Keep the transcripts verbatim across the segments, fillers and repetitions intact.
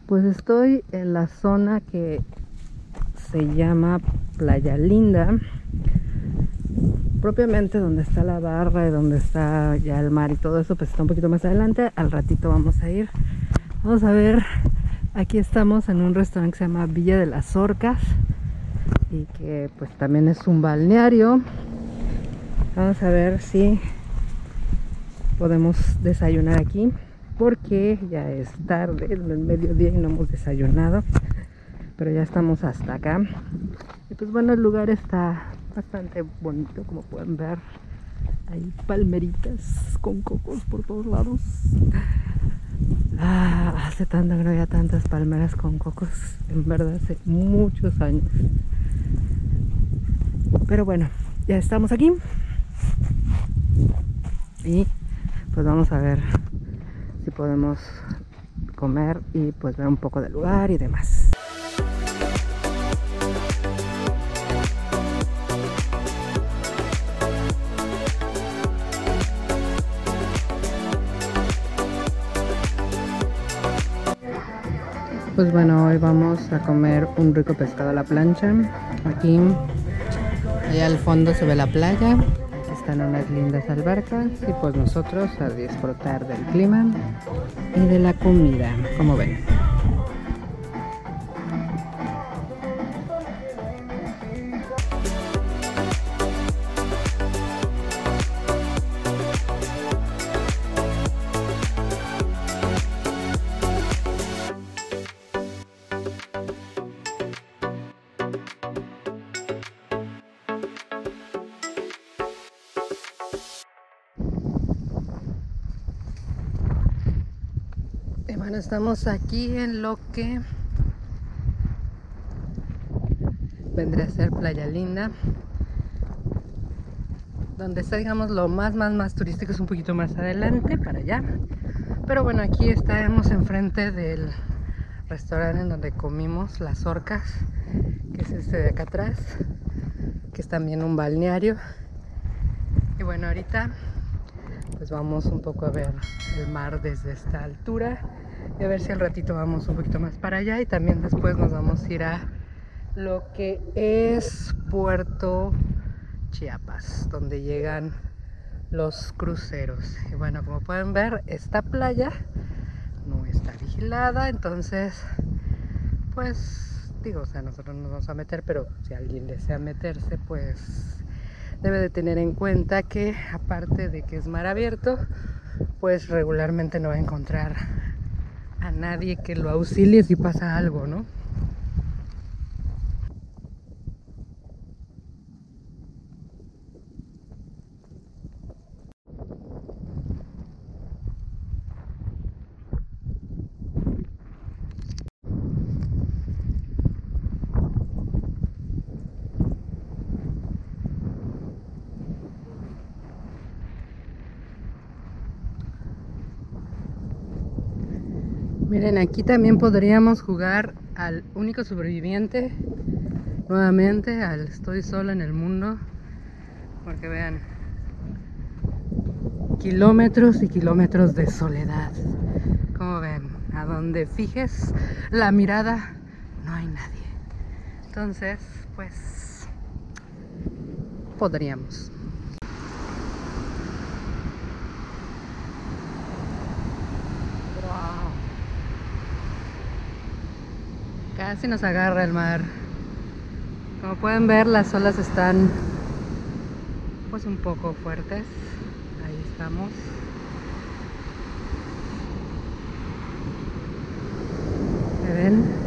Pues estoy en la zona que se llama Playa Linda, propiamente donde está la barra y donde está ya el mar y todo eso, pues está un poquito más adelante. Al ratito vamos a ir. Vamos a ver, aquí estamos en un restaurante que se llama Villa de las Orcas y que pues también es un balneario. Vamos a ver si podemos desayunar aquí, porque ya es tarde, en el mediodía, y no hemos desayunado, pero ya estamos hasta acá. Y pues bueno, el lugar está bastante bonito, como pueden ver. Hay palmeritas con cocos por todos lados. Ah, hace tanto que no había tantas palmeras con cocos, en verdad hace muchos años. Pero bueno, ya estamos aquí y pues vamos a ver si podemos comer y pues ver un poco del lugar y demás. Pues bueno, hoy vamos a comer un rico pescado a la plancha. Aquí, allá al fondo se ve la playa, están unas lindas albercas y pues nosotros a disfrutar del clima y de la comida, como ven. Bueno, estamos aquí en lo que vendría a ser Playa Linda, donde está, digamos, lo más, más, más turístico es un poquito más adelante, para allá. Pero bueno, aquí estaremos enfrente del restaurante en donde comimos Las Orcas, que es este de acá atrás, que es también un balneario. Y bueno, ahorita pues vamos un poco a ver el mar desde esta altura y a ver si al ratito vamos un poquito más para allá, y también después nos vamos a ir a lo que es Puerto Chiapas, donde llegan los cruceros. Y bueno, como pueden ver, esta playa no está vigilada, entonces pues digo, o sea, nosotros no nos vamos a meter, pero si alguien desea meterse, pues debe de tener en cuenta que aparte de que es mar abierto, pues regularmente no va a encontrar a nadie que lo auxilie si pasa algo, ¿no? Miren, aquí también podríamos jugar al único sobreviviente, nuevamente al estoy solo en el mundo, porque vean, kilómetros y kilómetros de soledad. Como ven, a donde fijes la mirada no hay nadie. Entonces, pues podríamos. Casi nos agarra el mar. Como pueden ver, las olas están pues un poco fuertes. Ahí estamos. ¿Me ven?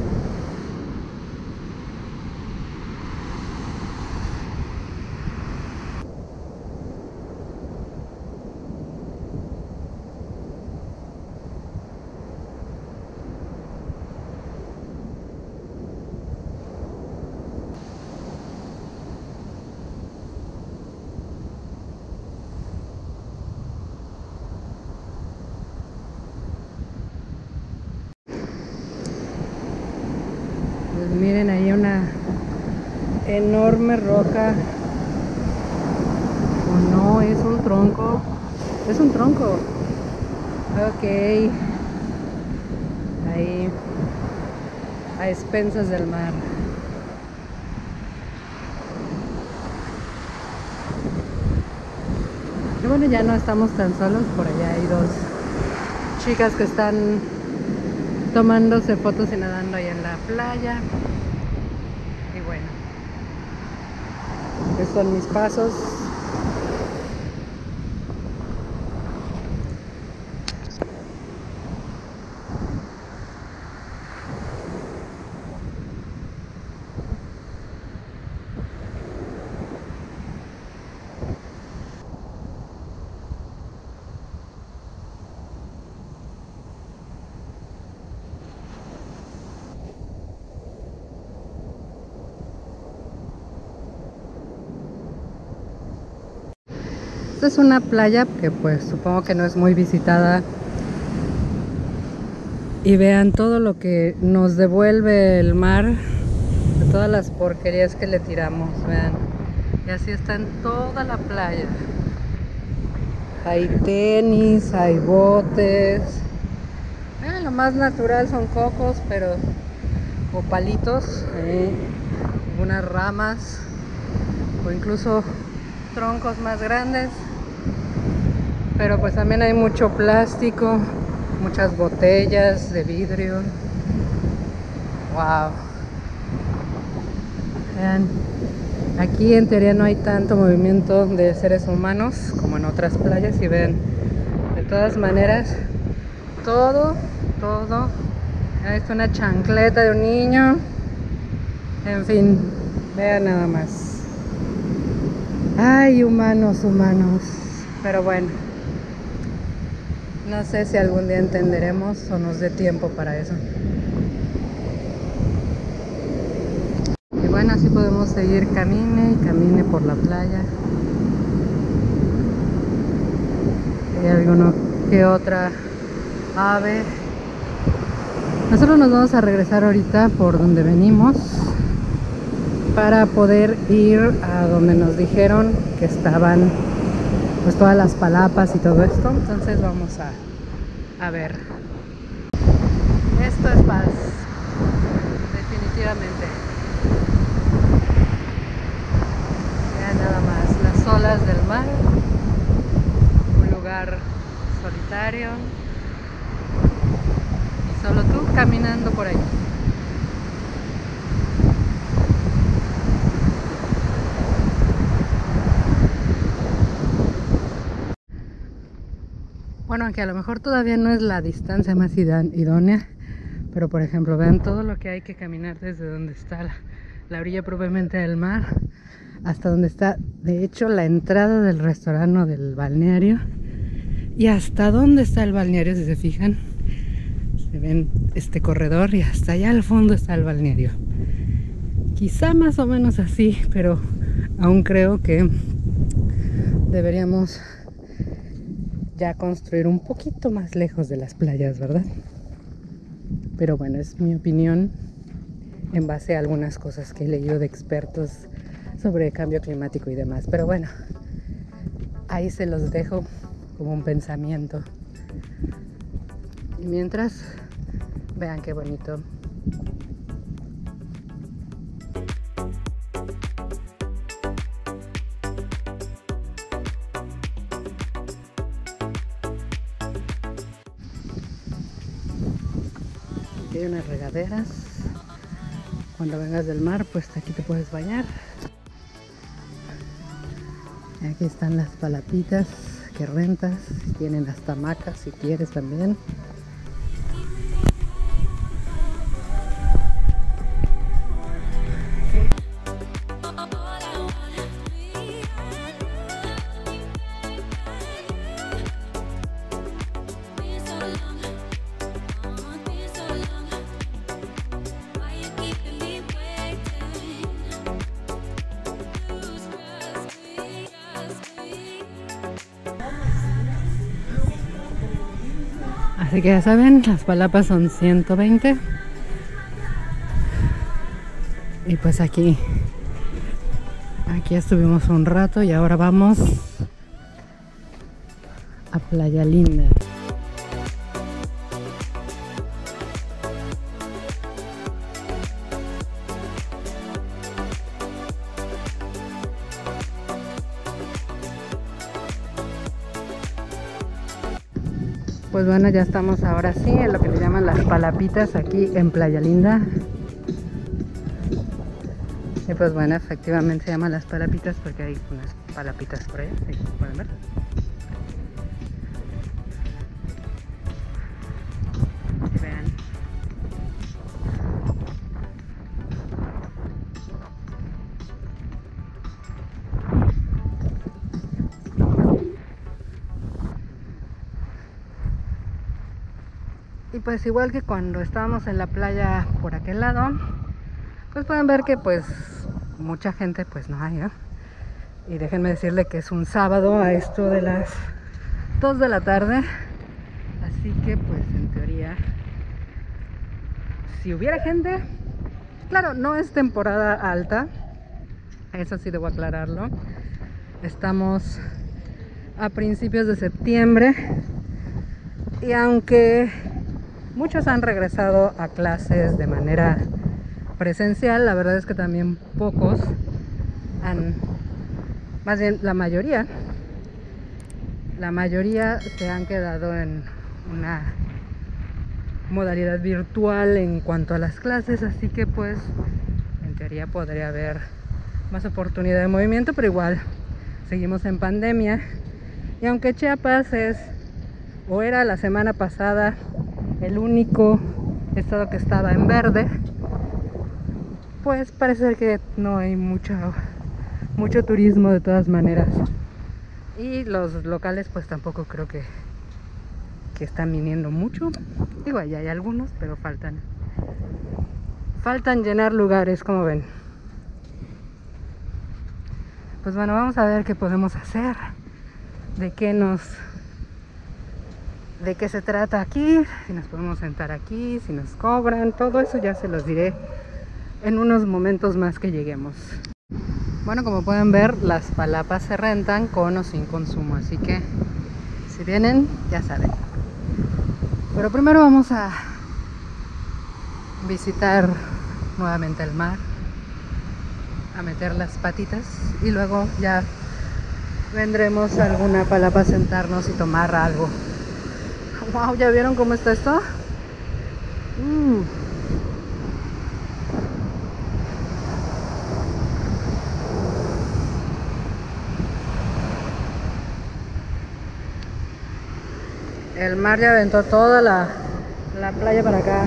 Pues miren, ahí una enorme roca. Oh no, es un tronco. Es un tronco. Ok. Ahí a expensas del mar. Y bueno, ya no estamos tan solos, por allá hay dos chicas que están tomándose fotos y nadando ahí en la playa. Y bueno, estos son mis pasos. Esta es una playa que pues supongo que no es muy visitada. Y vean todo lo que nos devuelve el mar, de todas las porquerías que le tiramos, vean. Y así está en toda la playa. Hay tenis, hay botes. Vean, lo más natural son cocos, pero o palitos, ahí, algunas ramas o incluso troncos más grandes. Pero pues también hay mucho plástico, muchas botellas de vidrio. Wow. Vean, aquí en teoría no hay tanto movimiento de seres humanos como en otras playas. Y ven, de todas maneras, todo, todo. Ahí está una chancleta de un niño. En fin, vean nada más. Ay, humanos, humanos. Pero bueno, no sé si algún día entenderemos o nos dé tiempo para eso. Y bueno, así podemos seguir camine y camine por la playa. Hay alguno que otra ave. Nosotros nos vamos a regresar ahorita por donde venimos para poder ir a donde nos dijeron que estaban pues todas las palapas y todo esto. Entonces vamos a, a ver. Esto es paz, definitivamente. Vean nada más las olas del mar, un lugar solitario y solo tú caminando por ahí. Bueno, aunque a lo mejor todavía no es la distancia más idónea, pero por ejemplo, vean todo lo que hay que caminar desde donde está la, la orilla propiamente del mar hasta donde está, de hecho, la entrada del restaurante o del balneario. Y hasta dónde está el balneario, si se fijan, se ven este corredor y hasta allá al fondo está el balneario. Quizá más o menos así, pero aún creo que deberíamos ya construir un poquito más lejos de las playas, ¿verdad? Pero bueno, es mi opinión en base a algunas cosas que he leído de expertos sobre cambio climático y demás. Pero bueno, ahí se los dejo como un pensamiento. Y mientras, vean qué bonito. Aquí hay unas regaderas. Cuando vengas del mar, pues aquí te puedes bañar. Aquí están las palapitas que rentas. Tienen hasta hamacas si quieres también. Así que ya saben, las palapas son ciento veinte. Y pues aquí, aquí estuvimos un rato y ahora vamos a Playa Linda. Pues bueno, ya estamos ahora sí en lo que le llaman las palapitas aquí en Playa Linda. Y pues bueno, efectivamente se llaman las palapitas porque hay unas palapitas por allá, ¿sí? ¿Pueden ver? Y vean. Y pues igual que cuando estábamos en la playa por aquel lado, pues pueden ver que pues mucha gente pues no hay, ¿no? Y déjenme decirle que es un sábado a esto de las dos de la tarde. Así que pues en teoría, si hubiera gente, claro, no es temporada alta, eso sí debo aclararlo. Estamos a principios de septiembre y aunque muchos han regresado a clases de manera presencial, la verdad es que también pocos han, más bien la mayoría, la mayoría se han quedado en una modalidad virtual en cuanto a las clases, así que pues en teoría podría haber más oportunidad de movimiento, pero igual seguimos en pandemia. Y aunque Chiapas es, o era la semana pasada, el único estado que estaba en verde, pues parece que no hay mucho, mucho turismo de todas maneras. Y los locales pues tampoco creo que, que están viniendo mucho. Digo, ya hay algunos, pero faltan. Faltan llenar lugares, como ven. Pues bueno, vamos a ver qué podemos hacer. De qué nos... de qué se trata aquí. Si nos podemos sentar aquí, si nos cobran. Todo eso ya se los diré en unos momentos más que lleguemos. Bueno, como pueden ver, las palapas se rentan con o sin consumo, así que si vienen, ya saben. Pero primero vamos a visitar nuevamente el mar, a meter las patitas y luego ya vendremos a alguna palapa a sentarnos y tomar algo. Wow, ¿ya vieron cómo está esto? Mm. El mar ya aventó toda la, la playa para acá.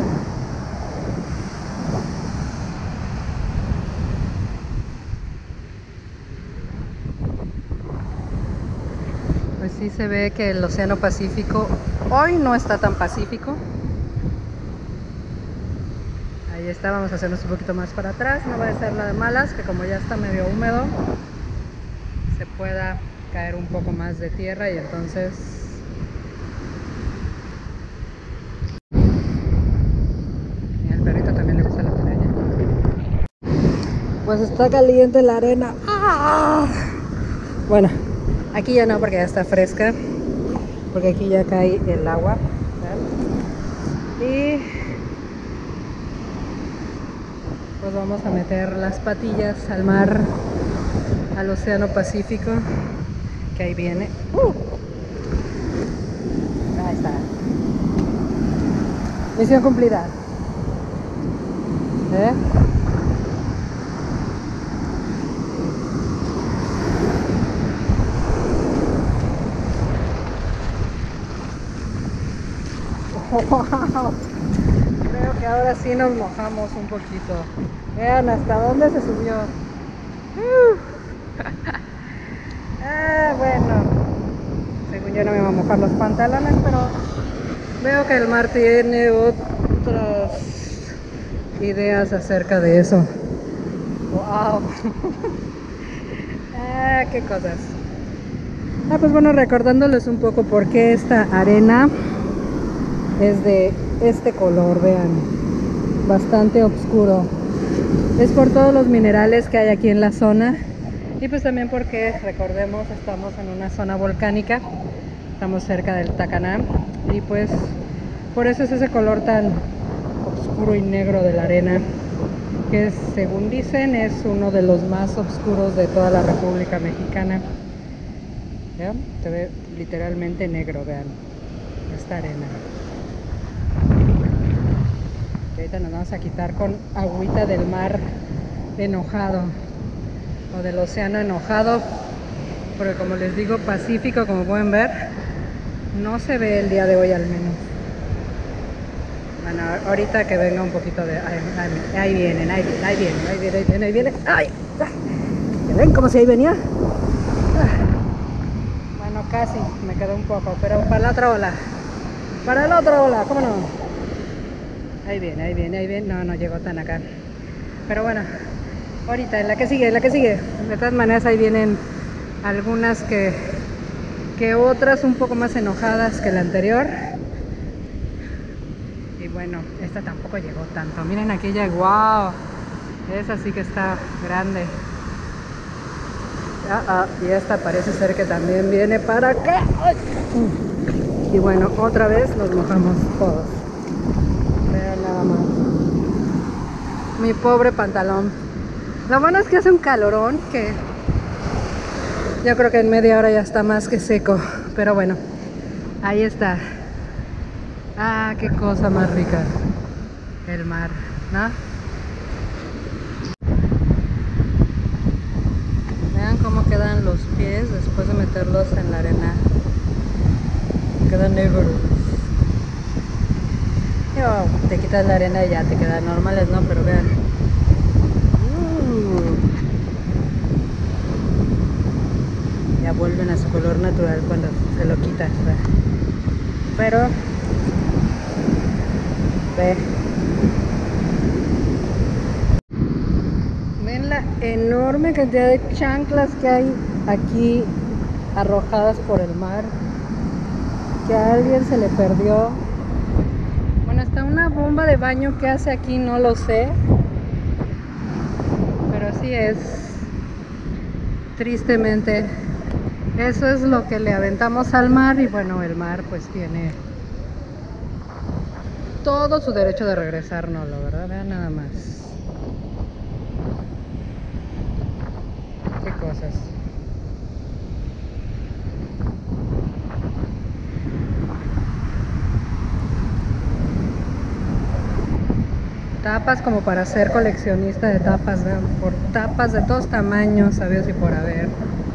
Pues sí se ve que el océano Pacífico hoy no está tan pacífico. Ahí está, vamos a hacernos un poquito más para atrás. No va a ser la de malas, que como ya está medio húmedo, se pueda caer un poco más de tierra y entonces... Pues está caliente la arena. ¡Ah! Bueno, aquí ya no porque ya está fresca, porque aquí ya cae el agua, ¿verdad? Y pues vamos a meter las patillas al mar, al océano Pacífico, que ahí viene. ¡Uh! Ahí está. Misión cumplida. ¿Eh? Wow. Creo que ahora sí nos mojamos un poquito. Vean hasta dónde se subió. Uh. Ah, bueno, según yo no me va a mojar los pantalones, pero veo que el mar tiene otras ideas acerca de eso. Wow. Ah, qué cosas. Ah, pues bueno, recordándoles un poco por qué esta arena es de este color, vean, bastante oscuro. Es por todos los minerales que hay aquí en la zona y pues también porque, recordemos, estamos en una zona volcánica, estamos cerca del Tacaná y pues por eso es ese color tan oscuro y negro de la arena, que según dicen es uno de los más oscuros de toda la República Mexicana. ¿Vean? Se ve literalmente negro, vean. esta arena. Y ahorita nos vamos a quitar con agüita del mar enojado o del océano enojado, porque como les digo, Pacífico, como pueden ver, no se ve el día de hoy al menos. Bueno, ahorita que venga un poquito de... Ahí, ahí, ahí vienen, ahí vienen, ahí vienen, ahí vienen, ahí vienen, ahí vienen. ¡Ay! ¿Ya ven como si ahí venía? Bueno, casi, me quedó un poco, pero para la otra ola. Para la otra ola, ¿cómo no? Ahí viene, ahí viene, ahí viene. No, no llegó tan acá. Pero bueno, ahorita, en la que sigue, en la que sigue. De todas maneras, ahí vienen algunas que, que otras un poco más enojadas que la anterior. Y bueno, esta tampoco llegó tanto. Miren aquella, wow. Esa sí que está grande. Ah, ah, y esta parece ser que también viene para acá. ¡Ay! Y bueno, otra vez nos mojamos todos. Vean nada más. Mi pobre pantalón. Lo bueno es que hace un calorón que yo creo que en media hora ya está más que seco. Pero bueno, ahí está. Ah, qué cosa más rica. El mar, ¿no? Vean cómo quedan los pies después de meterlos en la arena. Quedan negros. Oh, te quitas la arena y ya te quedan normales, ¿no? Pero vean. Uh. Ya vuelven a su color natural cuando se lo quitas, ¿verdad? Pero ve. Ven la enorme cantidad de chanclas que hay aquí arrojadas por el mar. Que a alguien se le perdió. Bueno, hasta una bomba de baño que hace aquí no lo sé. Pero así es. Tristemente. Eso es lo que le aventamos al mar. Y bueno, el mar pues tiene todo su derecho de regresárnoslo, ¿verdad? Vean nada más. Qué cosas. Tapas como para ser coleccionista de tapas, vean, por tapas de todos tamaños, sabios y por haber.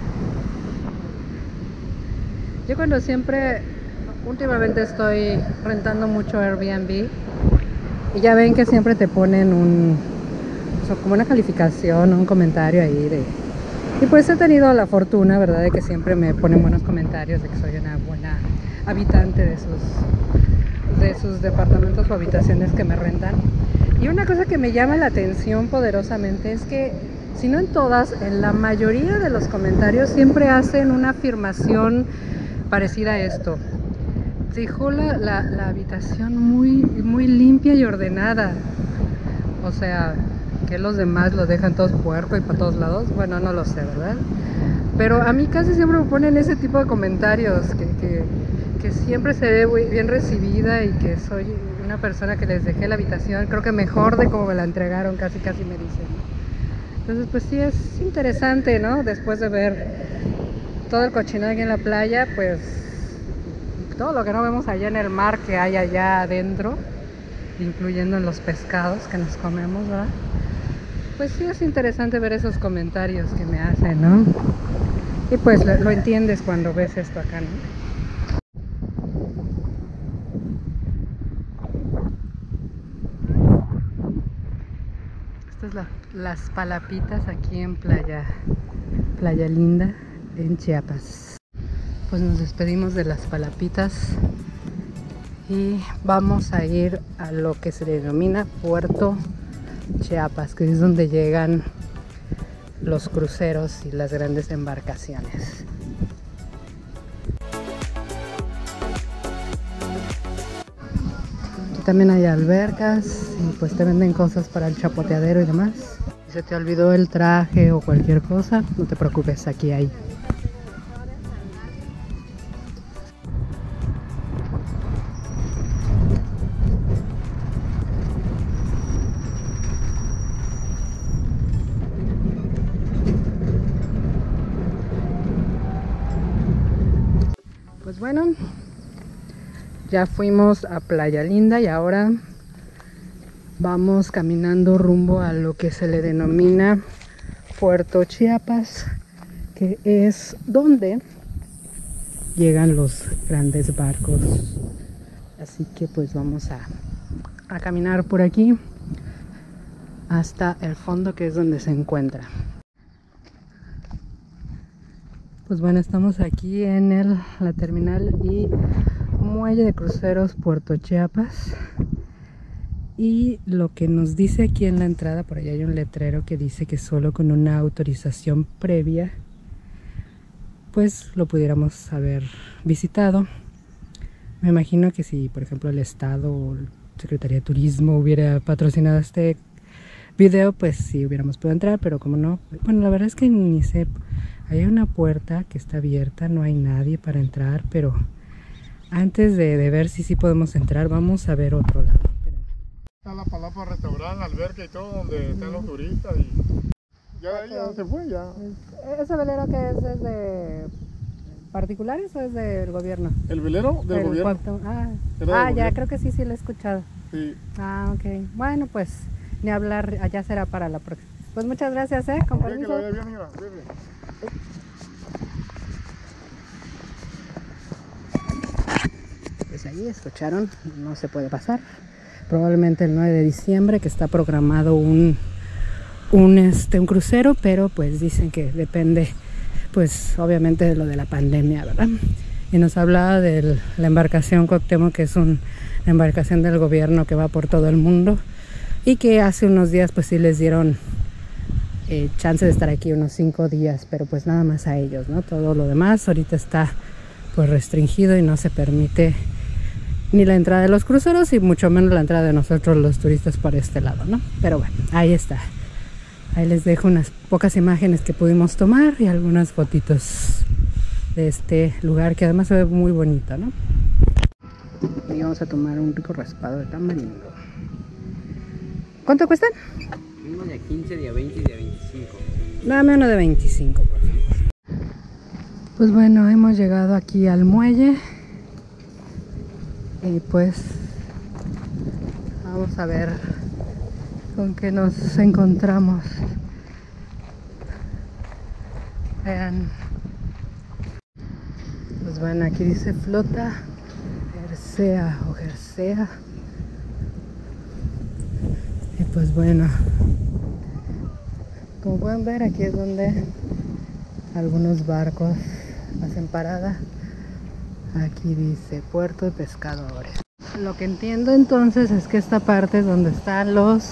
Yo cuando siempre, últimamente estoy rentando mucho Airbnb y ya ven que siempre te ponen un, o sea, como una calificación, un comentario ahí de... Y pues he tenido la fortuna, ¿verdad?, de que siempre me ponen buenos comentarios, de que soy una buena habitante de sus, de sus departamentos o habitaciones que me rentan. Y una cosa que me llama la atención poderosamente es que, si no en todas, en la mayoría de los comentarios siempre hacen una afirmación parecida a esto. Dejó la, la, la habitación muy, muy limpia y ordenada. O sea, que los demás lo dejan todos puerco y para todos lados. Bueno, no lo sé, ¿verdad? Pero a mí casi siempre me ponen ese tipo de comentarios, que, que, que siempre se ve bien recibida y que soy una persona que les dejé la habitación, creo que mejor de como me la entregaron, casi casi me dicen. Entonces pues sí es interesante, ¿no? Después de ver todo el cochinero aquí en la playa, pues todo lo que no vemos allá en el mar que hay allá adentro, incluyendo en los pescados que nos comemos, ¿verdad? Pues sí es interesante ver esos comentarios que me hacen, ¿no? Y pues lo, lo entiendes cuando ves esto acá, ¿no? La, las Palapitas aquí en Playa Playa Linda en Chiapas. Pues nos despedimos de las Palapitas y vamos a ir a lo que se denomina Puerto Chiapas, que es donde llegan los cruceros y las grandes embarcaciones. También hay albercas y pues te venden cosas para el chapoteadero y demás. Si se te olvidó el traje o cualquier cosa, no te preocupes, aquí hay. Pues bueno, Ya fuimos a Playa Linda y ahora vamos caminando rumbo a lo que se le denomina Puerto Chiapas, que es donde llegan los grandes barcos. Así que pues vamos a, a caminar por aquí hasta el fondo, que es donde se encuentra. Pues bueno, estamos aquí en el, la terminal y muelle de cruceros Puerto Chiapas. Y lo que nos dice aquí en la entrada, por allá hay un letrero que dice que solo con una autorización previa pues lo pudiéramos haber visitado. Me imagino que si por ejemplo el Estado o la Secretaría de Turismo hubiera patrocinado este video, pues sí hubiéramos podido entrar, pero como no, bueno, la verdad es que ni sé. Hay una puerta que está abierta, no hay nadie para entrar, pero antes de, de ver si sí podemos entrar, vamos a ver otro lado. Está la palapa, restaurante, alberca y todo, donde están los turistas y ya, ya se fue ya. ¿Ese velero que es, es de particulares o es del gobierno? ¿El velero del el gobierno? Cuarto, ah, Era ah del ya, gobierno. creo que sí, sí lo he escuchado. Sí. Ah, ok. Bueno, pues ni hablar, allá será para la próxima. Pues muchas gracias, ¿eh? Con Ok, que permiso. lo vaya bien, mira, bebe. Pues ahí escucharon, no se puede pasar. Probablemente el nueve de diciembre, que está programado un, un, este, un crucero, pero pues dicen que depende, pues obviamente de lo de la pandemia, ¿verdad? Y nos hablaba de la embarcación Cuauhtémoc, que es una embarcación del gobierno que va por todo el mundo y que hace unos días pues sí les dieron eh, chance de estar aquí unos cinco días, pero pues nada más a ellos, ¿no? Todo lo demás ahorita está pues restringido y no se permite ni la entrada de los cruceros y mucho menos la entrada de nosotros los turistas por este lado, ¿no? Pero bueno, ahí está. Ahí les dejo unas pocas imágenes que pudimos tomar y algunas fotitos de este lugar que además se ve muy bonito, ¿no? Y vamos a tomar un rico raspado de tamarindo. ¿Cuánto cuestan? Uno de quince, de veinte y de veinticinco. Dame uno de veinticinco, por favor. Pues bueno, hemos llegado aquí al muelle. Y pues vamos a ver con qué nos encontramos. Vean. Pues bueno, aquí dice flota Jersea o Jersea. Y pues bueno, como pueden ver, aquí es donde algunos barcos hacen parada. Aquí dice Puerto de Pescadores. Lo que entiendo entonces es que esta parte es donde están los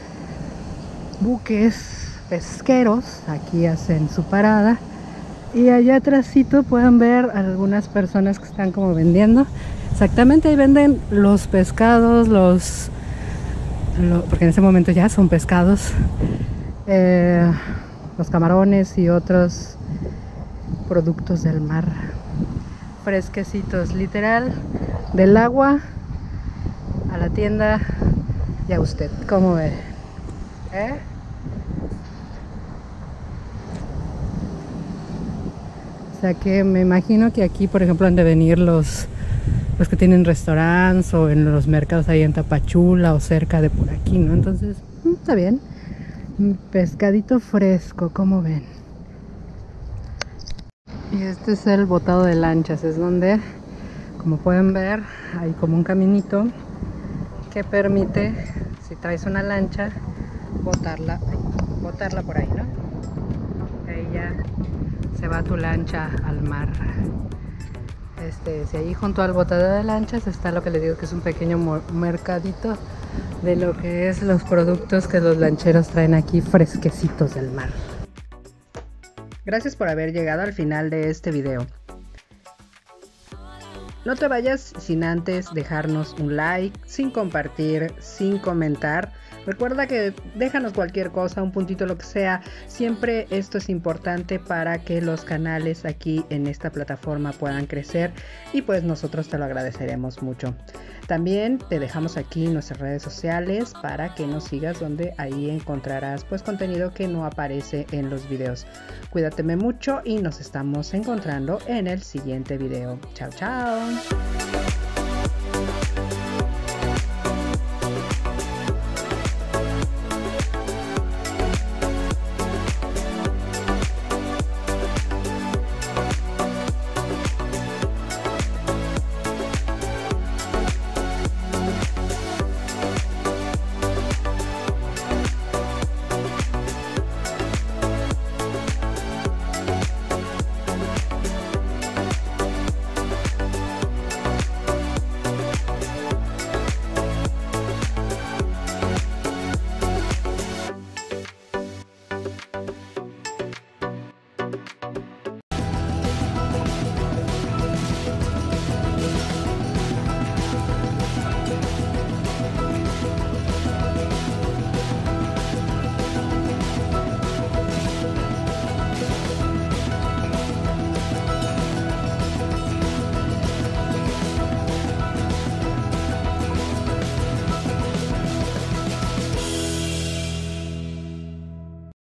buques pesqueros. Aquí hacen su parada. Y allá atrásito pueden ver algunas personas que están como vendiendo. Exactamente, ahí venden los pescados, los... Lo, porque en ese momento ya son pescados. Eh, los camarones y otros productos del mar. Fresquecitos, literal, del agua a la tienda y a usted, ¿cómo ve? ¿Eh? O sea que me imagino que aquí, por ejemplo, han de venir los, los que tienen restaurantes o en los mercados ahí en Tapachula o cerca de por aquí, ¿no? Entonces, está bien. Pescadito fresco, ¿cómo ven? Y este es el botado de lanchas, es donde, como pueden ver, hay como un caminito que permite, si traes una lancha, botarla, botarla por ahí, ¿no? Ahí ya se va tu lancha al mar. Este, si ahí junto al botadero de lanchas está lo que les digo que es un pequeño mercadito de lo que es los productos que los lancheros traen aquí fresquecitos del mar. Gracias por haber llegado al final de este video. No te vayas sin antes dejarnos un like, sin compartir, sin comentar. Recuerda que déjanos cualquier cosa, un puntito, lo que sea. Siempre esto es importante para que los canales aquí en esta plataforma puedan crecer y pues nosotros te lo agradeceremos mucho. También te dejamos aquí nuestras redes sociales para que nos sigas, donde ahí encontrarás pues contenido que no aparece en los videos. Cuídate mucho y nos estamos encontrando en el siguiente video. Chao, chao.